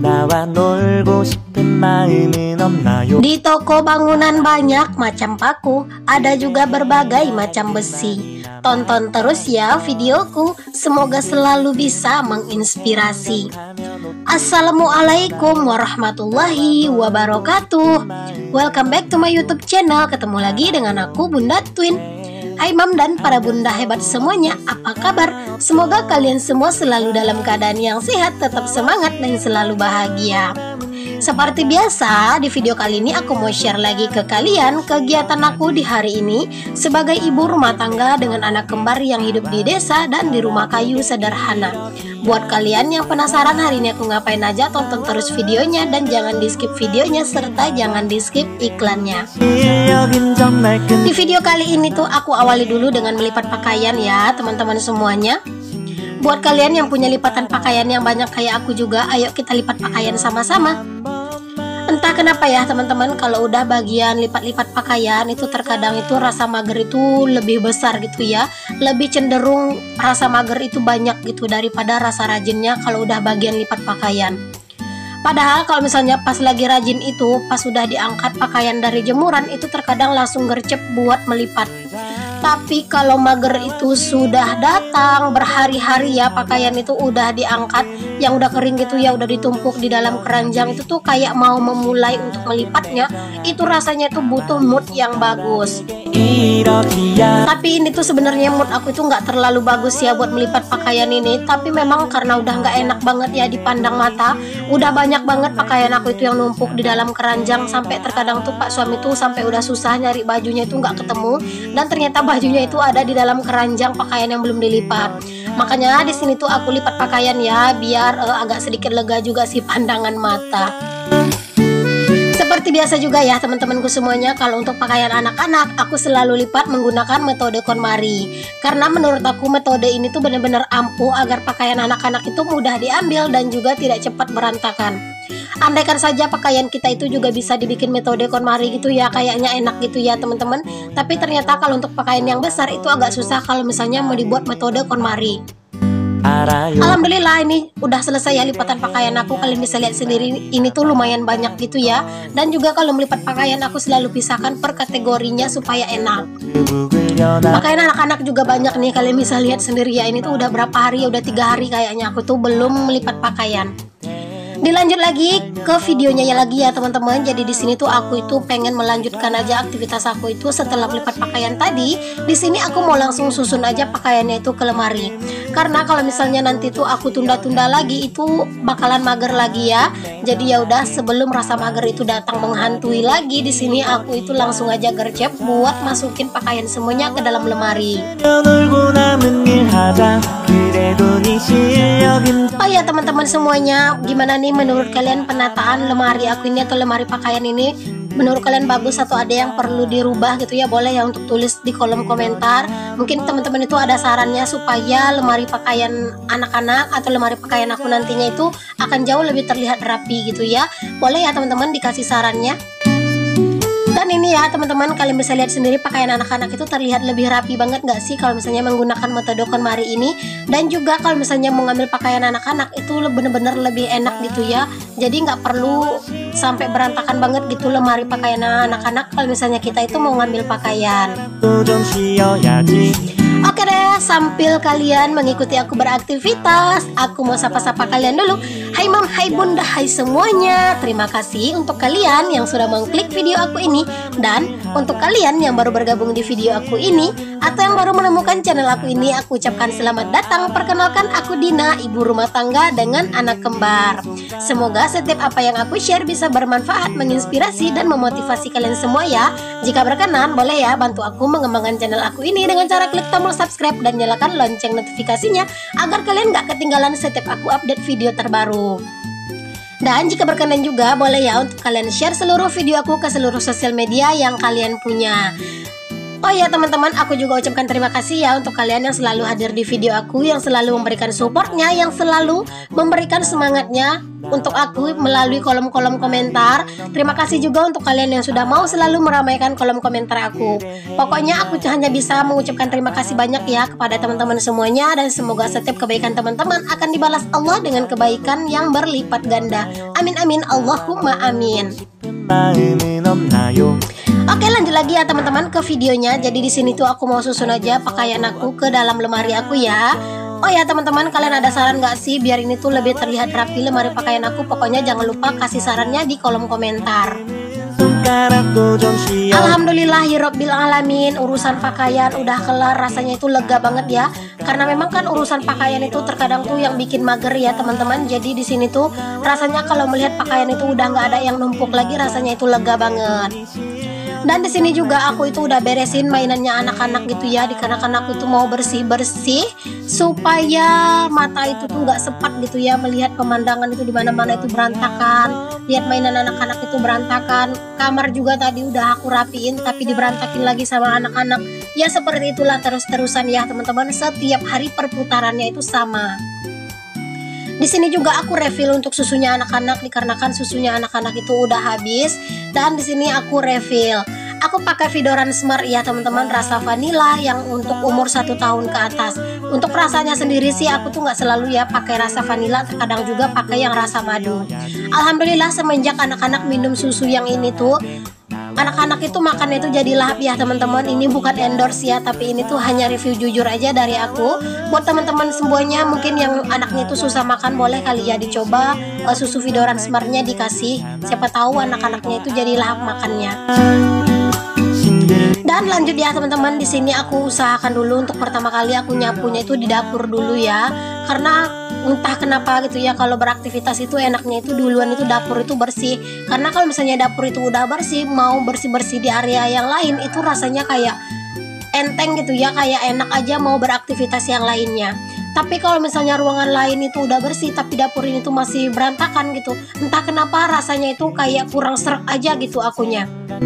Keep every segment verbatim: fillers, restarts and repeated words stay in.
나와 놀고 싶은 마음은 없나요? Di toko bangunan banyak macam paku, ada juga berbagai macam besi. Tonton terus ya videoku, semoga selalu bisa menginspirasi. Assalamualaikum warahmatullahi wabarakatuh. Welcome back to my YouTube channel. Ketemu lagi dengan aku Bunda Twin. Hai Mam dan para bunda hebat semuanya, apa kabar? Semoga kalian semua selalu dalam keadaan yang sehat, tetap semangat dan selalu bahagia. Seperti biasa, di video kali ini aku mau share lagi ke kalian kegiatan aku di hari ini sebagai ibu rumah tangga dengan anak kembar yang hidup di desa dan di rumah kayu sederhana. Buat kalian yang penasaran hari ini aku ngapain aja, tonton terus videonya dan jangan di skip videonya serta jangan di skip iklannya. Di video kali ini tuh aku awali dulu dengan melipat pakaian ya teman-teman semuanya. Buat kalian yang punya lipatan pakaian yang banyak kayak aku juga, ayo kita lipat pakaian sama-sama. Entah kenapa ya teman-teman, kalau udah bagian lipat-lipat pakaian itu terkadang itu rasa mager itu lebih besar gitu ya. Lebih cenderung rasa mager itu banyak gitu daripada rasa rajinnya kalau udah bagian lipat pakaian. Padahal kalau misalnya pas lagi rajin itu, pas sudah diangkat pakaian dari jemuran itu terkadang langsung gercep buat melipat. Tapi kalau mager itu sudah datang berhari-hari ya, pakaian itu udah diangkat, yang udah kering gitu ya, udah ditumpuk di dalam keranjang itu tuh kayak mau memulai untuk melipatnya, itu rasanya tuh butuh mood yang bagus. Tapi ini tuh sebenarnya mood aku itu nggak terlalu bagus ya buat melipat pakaian ini. Tapi memang karena udah nggak enak banget ya dipandang mata, udah banyak banget pakaian aku itu yang numpuk di dalam keranjang, sampai terkadang tuh Pak suami tuh sampai udah susah nyari bajunya itu nggak ketemu, dan ternyata bajunya itu ada di dalam keranjang pakaian yang belum dilipat. Makanya di sini tuh aku lipat pakaian ya biar uh, agak sedikit lega juga sih pandangan mata. Seperti biasa juga ya teman-temanku semuanya, kalau untuk pakaian anak-anak aku selalu lipat menggunakan metode KonMari. Karena menurut aku metode ini tuh benar-benar ampuh agar pakaian anak-anak itu mudah diambil dan juga tidak cepat berantakan. Andaikan saja pakaian kita itu juga bisa dibikin metode KonMari gitu ya, kayaknya enak gitu ya teman-teman. Tapi ternyata kalau untuk pakaian yang besar itu agak susah kalau misalnya mau dibuat metode KonMari. Alhamdulillah ini udah selesai ya lipatan pakaian aku. Kalian bisa lihat sendiri ini tuh lumayan banyak gitu ya. Dan juga kalau melipat pakaian aku selalu pisahkan per kategorinya supaya enak. Pakaian anak-anak juga banyak nih, kalian bisa lihat sendiri ya. Ini tuh udah berapa hari ya, udah tiga hari kayaknya aku tuh belum melipat pakaian. Dilanjut lagi ke videonya ya lagi ya teman-teman. Jadi di sini tuh aku itu pengen melanjutkan aja aktivitas aku itu setelah melipat pakaian tadi. Di sini aku mau langsung susun aja pakaiannya itu ke lemari. Karena kalau misalnya nanti tuh aku tunda-tunda lagi itu bakalan mager lagi ya. Jadi ya udah sebelum rasa mager itu datang menghantui lagi, di sini aku itu langsung aja gercep buat masukin pakaian semuanya ke dalam lemari. Oh ya teman-teman semuanya, gimana nih menurut kalian penataan lemari aku ini atau lemari pakaian ini? Menurut kalian bagus atau ada yang perlu dirubah gitu ya? Boleh ya untuk tulis di kolom komentar. Mungkin teman-teman itu ada sarannya supaya lemari pakaian anak-anak atau lemari pakaian aku nantinya itu akan jauh lebih terlihat rapi gitu ya. Boleh ya teman-teman dikasih sarannya. Dan ini ya teman-teman, kalian bisa lihat sendiri pakaian anak-anak itu terlihat lebih rapi banget gak sih kalau misalnya menggunakan metode KonMari ini. Dan juga kalau misalnya mau ngambil pakaian anak-anak itu bener-bener lebih enak gitu ya. Jadi nggak perlu sampai berantakan banget gitu lemari pakaian anak-anak kalau misalnya kita itu mau ngambil pakaian. Oke deh, sambil kalian mengikuti aku beraktivitas, aku mau sapa-sapa kalian dulu. Hai Mam, hai Bunda, hai semuanya. Terima kasih untuk kalian yang sudah mengklik video aku ini. Dan untuk kalian yang baru bergabung di video aku ini atau yang baru menemukan channel aku ini, aku ucapkan selamat datang. Perkenalkan aku Dina, ibu rumah tangga dengan anak kembar. Semoga setiap apa yang aku share bisa bermanfaat, menginspirasi, dan memotivasi kalian semua ya. Jika berkenan, boleh ya bantu aku mengembangkan channel aku ini dengan cara klik tombol subscribe dan nyalakan lonceng notifikasinya agar kalian gak ketinggalan setiap aku update video terbaru. Dan jika berkenan juga boleh ya untuk kalian share seluruh video aku ke seluruh sosial media yang kalian punya. Oh ya teman-teman, aku juga ucapkan terima kasih ya untuk kalian yang selalu hadir di video aku, yang selalu memberikan supportnya, yang selalu memberikan semangatnya untuk aku melalui kolom-kolom komentar. Terima kasih juga untuk kalian yang sudah mau selalu meramaikan kolom komentar aku. Pokoknya aku hanya bisa mengucapkan terima kasih banyak ya kepada teman-teman semuanya, dan semoga setiap kebaikan teman-teman akan dibalas Allah dengan kebaikan yang berlipat ganda. Amin. Amin amin Allahumma amin. 마음은 없나요? Oke, lanjut lagi ya teman-teman ke videonya. Jadi di sini tuh aku mau susun aja pakaian aku ke dalam lemari aku ya. Oh ya teman-teman, kalian ada saran gak sih biar ini tuh lebih terlihat rapi lemari pakaian aku? Pokoknya jangan lupa kasih sarannya di kolom komentar. 손가락도 좀 쉬어 Alhamdulillah Hirobbil Alamin, urusan pakaian udah kelar, rasanya itu lega banget ya. Karena memang kan urusan pakaian itu terkadang tuh yang bikin mager ya teman-teman. Jadi di sini tuh rasanya kalau melihat pakaian itu udah nggak ada yang numpuk lagi, rasanya itu lega banget. Dan di sini juga aku itu udah beresin mainannya anak-anak gitu ya, dikarenakan aku itu mau bersih-bersih supaya mata itu tuh nggak sepat gitu ya melihat pemandangan itu di mana-mana itu berantakan, lihat mainan anak-anak itu berantakan. Kamar juga tadi udah aku rapiin tapi diberantakin lagi sama anak-anak. Ya seperti itulah terus-terusan ya teman-teman, setiap hari perputarannya itu sama. Di sini juga aku refill untuk susunya anak-anak dikarenakan susunya anak-anak itu udah habis. Dan di sini aku refill. Aku pakai Vidoran Smart ya teman-teman, rasa vanilla yang untuk umur satu tahun ke atas. Untuk rasanya sendiri sih aku tuh nggak selalu ya pakai rasa vanilla, terkadang juga pakai yang rasa madu. Alhamdulillah semenjak anak-anak minum susu yang ini tuh, anak-anak itu makan itu jadi lahap ya teman-teman. Ini bukan endorse ya, tapi ini tuh hanya review jujur aja dari aku. Buat teman-teman semuanya mungkin yang anaknya itu susah makan, boleh kali ya dicoba uh, susu Vidoran Smartnya dikasih. Siapa tahu anak-anaknya itu jadi lahap makannya. Dan lanjut ya teman-teman, di sini aku usahakan dulu untuk pertama kali aku nyapunya itu di dapur dulu ya. Karena entah kenapa gitu ya, kalau beraktivitas itu enaknya itu duluan itu dapur itu bersih. Karena kalau misalnya dapur itu udah bersih, mau bersih-bersih di area yang lain itu rasanya kayak enteng gitu ya, kayak enak aja mau beraktivitas yang lainnya. Tapi kalau misalnya ruangan lain itu udah bersih tapi dapur ini tuh masih berantakan gitu, entah kenapa rasanya itu kayak kurang srek aja gitu akunya.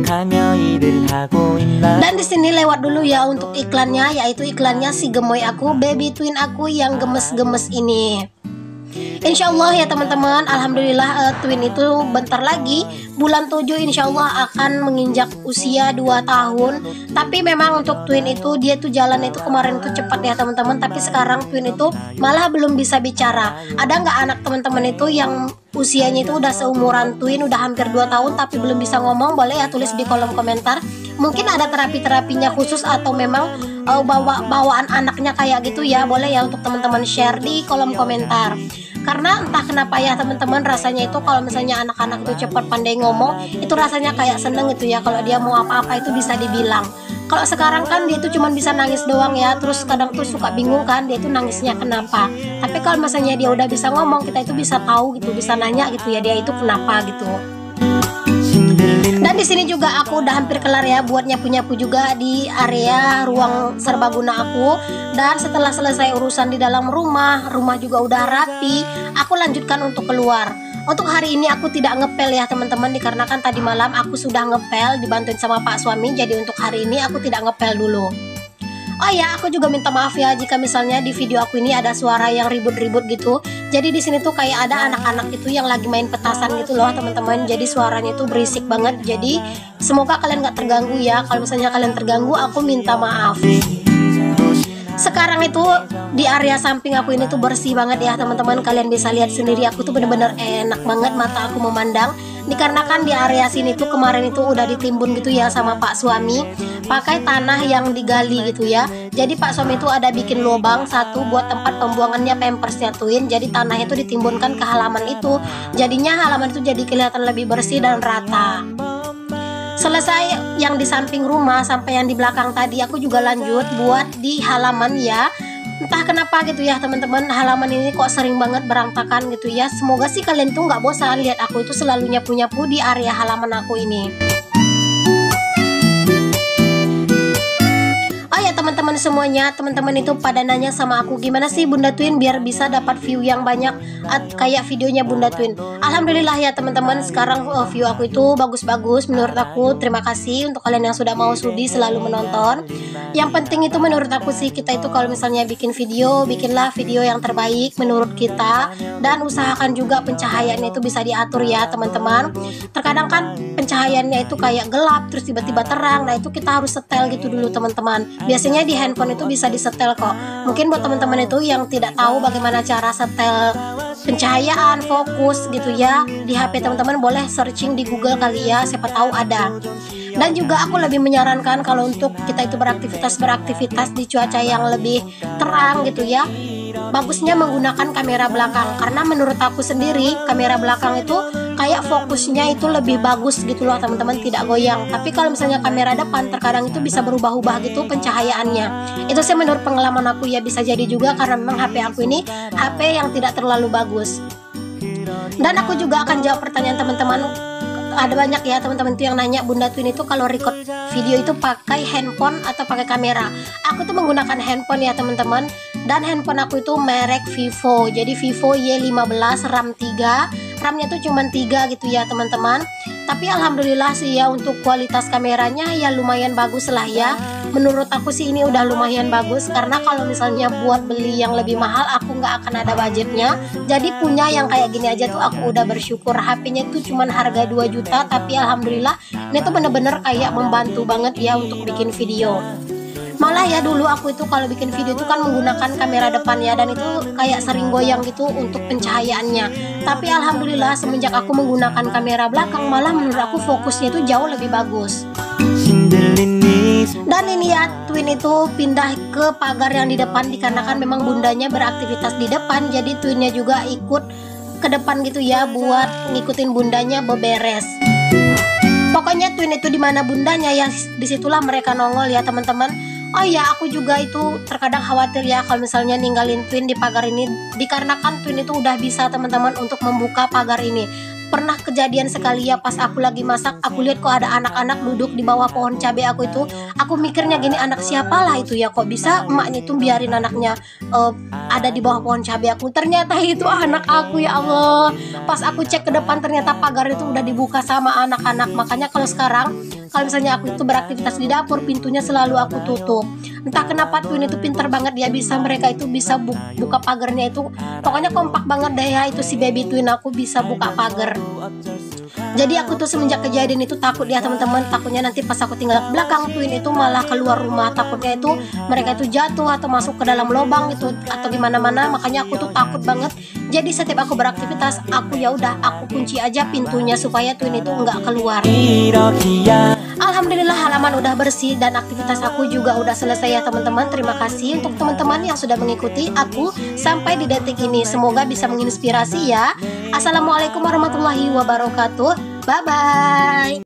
Dan di sini lewat dulu ya untuk iklannya, yaitu iklannya si gemoy aku, baby twin aku yang gemes-gemes ini. Insya Allah ya teman-teman, alhamdulillah uh, twin itu bentar lagi bulan tujuh insya Allah akan menginjak usia dua tahun. Tapi memang untuk twin itu dia tuh jalan itu kemarin itu cepat ya teman-teman, tapi sekarang twin itu malah belum bisa bicara. Ada nggak anak teman-teman itu yang usianya itu udah seumuran twin, udah hampir dua tahun tapi belum bisa ngomong? Boleh ya tulis di kolom komentar. Mungkin ada terapi-terapinya khusus atau memang uh, bawa bawaan anaknya kayak gitu ya, boleh ya untuk teman-teman share di kolom komentar. Karena entah kenapa ya teman-teman, rasanya itu kalau misalnya anak-anak itu cepat pandai ngomong, itu rasanya kayak seneng gitu ya, kalau dia mau apa-apa itu bisa dibilang. Kalau sekarang kan dia itu cuma bisa nangis doang ya, terus kadang tuh suka bingung kan dia itu nangisnya kenapa. Tapi kalau misalnya dia udah bisa ngomong, kita itu bisa tahu gitu, bisa nanya gitu ya dia itu kenapa gitu. Dan di sini juga aku udah hampir kelar ya buat nyapu-nyapu juga di area ruang serbaguna aku. Dan setelah selesai urusan di dalam rumah, rumah juga udah rapi, aku lanjutkan untuk keluar. Untuk hari ini aku tidak ngepel ya teman-teman, dikarenakan tadi malam aku sudah ngepel dibantuin sama Pak suami. Jadi untuk hari ini aku tidak ngepel dulu. Oh ya, aku juga minta maaf ya jika misalnya di video aku ini ada suara yang ribut-ribut gitu. Jadi di sini tuh kayak ada anak-anak itu yang lagi main petasan gitu loh teman-teman. Jadi suaranya itu berisik banget. Jadi semoga kalian gak terganggu ya. Kalau misalnya kalian terganggu, aku minta maaf. Sekarang itu di area samping aku ini tuh bersih banget ya teman-teman. Kalian bisa lihat sendiri, aku tuh bener-bener enak banget mata aku memandang. Dikarenakan di area sini tuh kemarin itu udah ditimbun gitu ya sama Pak suami, pakai tanah yang digali gitu ya. Jadi Pak suami itu ada bikin lubang satu buat tempat pembuangannya pampersnya twin. Jadi tanahnya itu ditimbunkan ke halaman itu, jadinya halaman itu jadi kelihatan lebih bersih dan rata. Selesai yang di samping rumah sampai yang di belakang tadi, aku juga lanjut buat di halaman ya. Entah kenapa gitu ya teman-teman, halaman ini kok sering banget berantakan gitu ya. Semoga sih kalian tuh nggak bosan lihat aku itu selalu nyapu-nyapu di area halaman aku ini. Oh ya teman-teman semuanya, teman-teman itu pada nanya sama aku, gimana sih Bunda Twin biar bisa dapat view yang banyak kayak videonya Bunda Twin. Alhamdulillah ya teman-teman, sekarang uh, view aku itu bagus-bagus menurut aku. Terima kasih untuk kalian yang sudah mau sudi selalu menonton. Yang penting itu menurut aku sih, kita itu kalau misalnya bikin video, bikinlah video yang terbaik menurut kita. Dan usahakan juga pencahayaannya itu bisa diatur ya teman-teman. Terkadang kan pencahayaannya itu kayak gelap terus tiba-tiba terang. Nah itu kita harus setel gitu dulu teman-teman. Biasanya di handphone itu bisa disetel kok. Mungkin buat teman-teman itu yang tidak tahu bagaimana cara setel pencahayaan, fokus gitu ya. Di H P teman-teman boleh searching di Google kali ya, siapa tahu ada. Dan juga aku lebih menyarankan kalau untuk kita itu beraktivitas beraktivitas di cuaca yang lebih terang gitu ya, bagusnya menggunakan kamera belakang, karena menurut aku sendiri kamera belakang itu kayak fokusnya itu lebih bagus gitu loh teman-teman, tidak goyang. Tapi kalau misalnya kamera depan terkadang itu bisa berubah-ubah gitu pencahayaannya. Itu sih menurut pengalaman aku ya, bisa jadi juga karena memang H P aku ini H P yang tidak terlalu bagus. Dan aku juga akan jawab pertanyaan teman-teman. Ada banyak ya teman-teman tuh yang nanya, Bunda Twin itu kalau record video itu pakai handphone atau pakai kamera. Aku tuh menggunakan handphone ya teman-teman, dan handphone aku itu merek Vivo. Jadi Vivo Y lima belas RAM tiga, RAM-nya tuh cuma tiga gitu ya teman-teman. Tapi alhamdulillah sih ya, untuk kualitas kameranya ya lumayan bagus lah ya. Menurut aku sih ini udah lumayan bagus, karena kalau misalnya buat beli yang lebih mahal aku nggak akan ada budgetnya. Jadi punya yang kayak gini aja tuh aku udah bersyukur. H P-nya tuh cuman harga dua juta, tapi alhamdulillah ini tuh bener-bener kayak membantu banget ya untuk bikin video. Malah ya dulu aku itu kalau bikin video itu kan menggunakan kamera depan ya, dan itu kayak sering goyang gitu untuk pencahayaannya. Tapi alhamdulillah semenjak aku menggunakan kamera belakang, malah menurut aku fokusnya itu jauh lebih bagus. Dan ini ya, Twin itu pindah ke pagar yang di depan dikarenakan memang bundanya beraktivitas di depan, jadi Twinnya juga ikut ke depan gitu ya buat ngikutin bundanya beberes. Pokoknya Twin itu dimana bundanya ya disitulah mereka nongol ya teman-teman. Oh ya, aku juga itu terkadang khawatir ya kalau misalnya ninggalin Twin di pagar ini, dikarenakan Twin itu udah bisa teman-teman untuk membuka pagar ini. Pernah kejadian sekali ya, pas aku lagi masak, aku lihat kok ada anak-anak duduk di bawah pohon cabai aku itu. Aku mikirnya gini, anak siapalah itu ya, kok bisa emaknya itu biarin anaknya uh, ada di bawah pohon cabai aku. Ternyata itu anak aku, ya Allah. Pas aku cek ke depan ternyata pagar itu udah dibuka sama anak-anak. Makanya kalau sekarang kalau misalnya aku itu beraktivitas di dapur, pintunya selalu aku tutup. Entah kenapa Twin itu pinter banget, dia bisa, mereka itu bisa bu buka pagarnya itu. Pokoknya kompak banget deh ya, itu si baby Twin aku bisa buka pagar. Jadi aku tuh semenjak kejadian itu takut ya teman-teman, takutnya nanti pas aku tinggal ke belakang Twin itu malah keluar rumah, takutnya itu mereka itu jatuh atau masuk ke dalam lubang gitu atau gimana-mana. Makanya aku tuh takut banget. Jadi setiap aku beraktivitas, aku ya udah aku kunci aja pintunya supaya Twin itu nggak keluar. Alhamdulillah halaman udah bersih dan aktivitas aku juga udah selesai ya teman-teman. Terima kasih untuk teman-teman yang sudah mengikuti aku sampai di detik ini. Semoga bisa menginspirasi ya. Assalamualaikum warahmatullahi wabarakatuh. Bye bye.